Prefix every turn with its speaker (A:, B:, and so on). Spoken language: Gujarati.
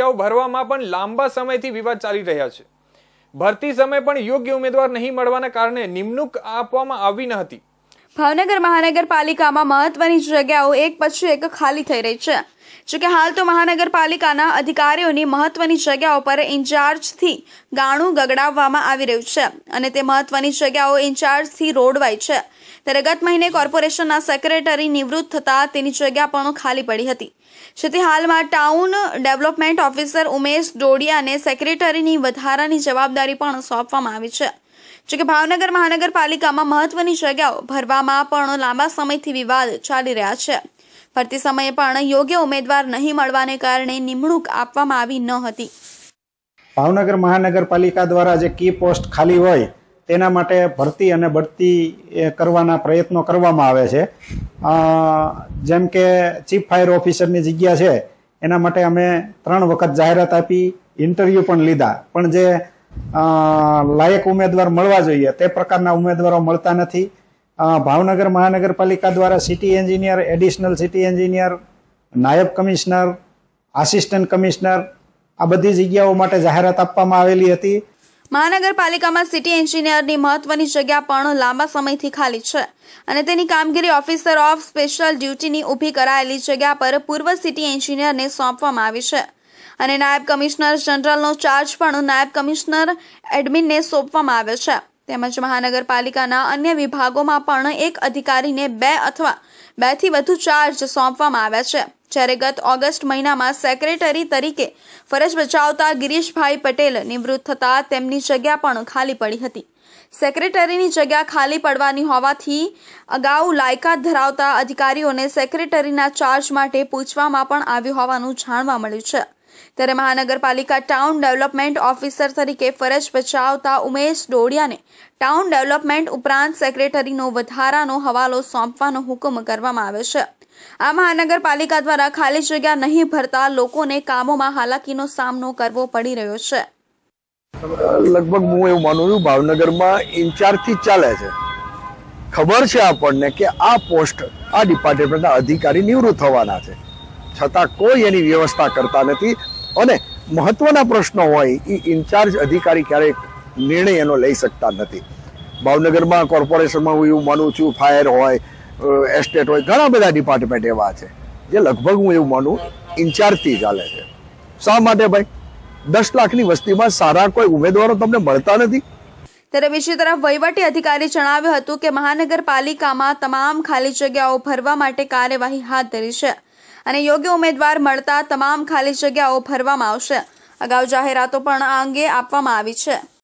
A: જગ્યાઓ ભરવામાં પણ લાંબા સમયથી વિવાદ ચાલી રહ્યા છે। ભરતી સમય પણ યોગ્ય ઉમેદવાર નહીં મળવાના કારણે નિમણૂક આપવામાં આવી ન હતી।
B: ભાવનગર મહાનગરપાલિકામાં મહત્વની જગ્યાઓ એક પછી એક ખાલી થઈ રહી છે। જોકે હાલ તો મહાનગરપાલિકાના અધિકારીઓની મહત્વની જગ્યાઓ પર ઇન્ચાર્જથી ગાણું ગગડાવવામાં આવી રહ્યું છે અને તે મહત્વની જગ્યાઓ ઇન્ચાર્જથી રોડવાઈ છે। ત્યારે ગત મહિને કોર્પોરેશનના સેક્રેટરી નિવૃત્ત થતા તેની જગ્યા પણ ખાલી પડી હતી, જેથી હાલમાં ટાઉન ડેવલપમેન્ટ ઓફિસર ઉમેશ ડોડિયાને સેક્રેટરીની વધારાની જવાબદારી પણ સોંપવામાં આવી છે। જોકે ભાવનગર મહાનગરપાલિકામાં મહત્વની જગ્યાઓ ભરવામાં પણ લાંબા સમયથી વિવાદ ચાલી રહ્યા છે। ભરતી સમયે પણ યોગ્ય ઉમેદવાર નહીં મળવાને કારણે નિમણૂક આપવામાં આવી ન હતી।
C: ભાવનગર મહાનગરપાલિકા દ્વારા જે કી પોસ્ટ ખાલી હોય તેના માટે ભરતી અને બઢતી કરવાના પ્રયત્નો કરવામાં આવે છે। જેમ કે ચીફ ફાયર ઓફિસરની જગ્યા છે એના માટે અમે 3 વખત જાહેરાત આપી, ઇન્ટરવ્યૂ પણ લીધા, પણ જે લાયક ઉમેદવાર મળવા જોઈએ તે પ્રકારના ઉમેદવારો મળતા નથી। ભાવનગર મહાનગરપાલિકા દ્વારા city engineer, additional city engineer, નાયબ કમિશનર, આસિસ્ટન્ટ કમિશનર આ બધી જગ્યાઓ માટે જાહેરાત આપવામાં આવેલી હતી।
B: મહાનગરપાલિકામાં સિટી એન્જિનિયરની મહત્વની જગ્યા પણ લાંબા સમયથી ખાલી છે અને તેની કામગીરી ઓફિસર ઓફ સ્પેશિયલ ડ્યુટીની ઊભી કરાયેલી જગ્યા પર પૂર્વ સિટી એન્જિનિયરને સોંપવામાં આવી છે અને નાયબ કમિશનર જનરલનો ચાર્જ પણ નાયબ કમિશનર એડમિનને સોંપવામાં આવ્યો છે। તેમજ મહાનગરપાલિકાના અન્ય વિભાગોમાં પણ એક અધિકારીને 2 અથવા 2 થી વધુ ચાર્જ સોંપવામાં આવ્યા છે। જ્યારે ગત ઓગસ્ટ મહિનામાં સેક્રેટરી તરીકે ફરજ બજાવતા ગિરીશભાઈ પટેલ નિવૃત્ત થતા તેમની જગ્યા પણ ખાલી પડી હતી। સેક્રેટરીની જગ્યા ખાલી પડવાની હોવાથી અગાઉ લાયકાત ધરાવતા અધિકારીઓને સેક્રેટરીના ચાર્જ માટે પૂછવામાં પણ આવ્યું હોવાનું જાણવા મળ્યું છે। ત્યારે મહાનગરપાલિકા ટાઉન ડેવલપમેન્ટ ઓફિસર તરીકે ફરજ બજાવતા ઉમેશ ડોડિયાને ટાઉન ડેવલપમેન્ટ ઉપરાંત સેક્રેટરીનો વધારાનો હવાલો સોંપવાનો હુકમ કરવામાં આવ્યો છે। આ મહાનગરપાલિકા દ્વારા ખાલી જગ્યા નહીં ભરતા લોકોને કામોમાં હાલાકીનો સામનો કરવો પડી રહ્યો છે।
D: લગભગ હું એવું માનું છું ભાવનગરમાં ઇન્ચાર્જથી ચાલે છે। ખબર છે આપણને કે આ પોસ્ટ આ ડિપાર્ટમેન્ટના અધિકારી નિવૃત્ત થવાના છે, છતાં કોઈ એની વ્યવસ્થા કરતા નથી અને મહત્વના પ્રશ્નો હોય એ ઇન્ચાર્જ અધિકારી ક્યારેક નિર્ણય એનો લઈ શકતા નથી। ભાવનગરમાં કોર્પોરેશનમાં હું એવું માનું છું, ફાયર હોય, એસ્ટેટ હોય, ઘણા બધા ડિપાર્ટમેન્ટ એવા છે જે લગભગ હું એવું માનું ઇન્ચાર્જથી ચાલે છે। શા માટે ભાઈ 10 લાખની વસ્તીમાં સારા કોઈ ઉમેદવારો તમને મળતા નથી?
B: ત્યારે બીજી તરફ વહીવટી અધિકારી જણાવ્યું હતું કે મહાનગરપાલિકામાં તમામ ખાલી જગ્યાઓ ભરવા માટે કાર્યવાહી હાથ ધરી છે અને યોગ્ય ઉમેદવાર મળતા તમામ ખાલી જગ્યાઓ ભરવામાં આવશે। અગાઉ જાહેરાતો પણ આ અંગે આપવામાં આવી છે।